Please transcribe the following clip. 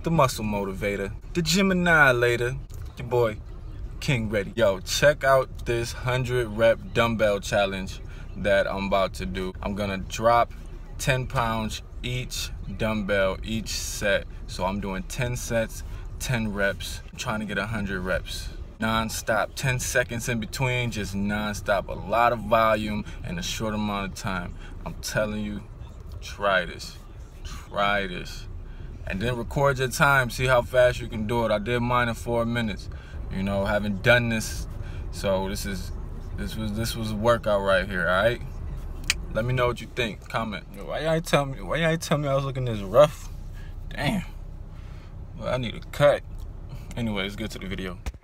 the muscle motivator, the gym annihilator, your boy King Ready. Yo, check out this 100 rep dumbbell challenge that I'm about to do. I'm gonna drop 10 pounds each dumbbell, each set. So I'm doing 10 sets, 10 reps. I'm trying to get 100 reps. Non-stop, 10 seconds in between, just non-stop. A lot of volume in a short amount of time. I'm telling you, try this. Try this. And then record your time, see how fast you can do it. I did mine in 4 minutes. You know, haven't done this, so this was a workout right here, all right? Let me know what you think. Comment. Why y'all tell me I was looking this rough? Damn. Well, I need a cut. Anyway, let's get to the video.